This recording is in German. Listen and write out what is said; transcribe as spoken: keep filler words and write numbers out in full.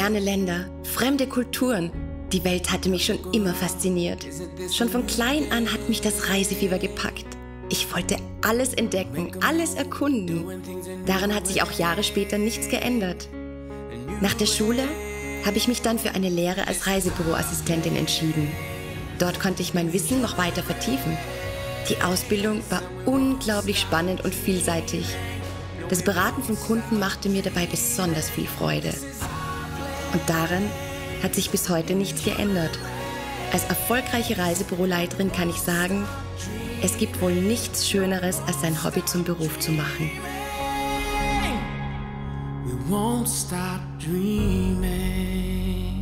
Ferne Länder, fremde Kulturen. Die Welt hatte mich schon immer fasziniert. Schon von klein an hat mich das Reisefieber gepackt. Ich wollte alles entdecken, alles erkunden. Daran hat sich auch Jahre später nichts geändert. Nach der Schule habe ich mich dann für eine Lehre als Reisebüroassistentin entschieden. Dort konnte ich mein Wissen noch weiter vertiefen. Die Ausbildung war unglaublich spannend und vielseitig. Das Beraten von Kunden machte mir dabei besonders viel Freude. Und daran hat sich bis heute nichts geändert. Als erfolgreiche Reisebüroleiterin kann ich sagen, es gibt wohl nichts Schöneres, als sein Hobby zum Beruf zu machen. We won't stop dreaming.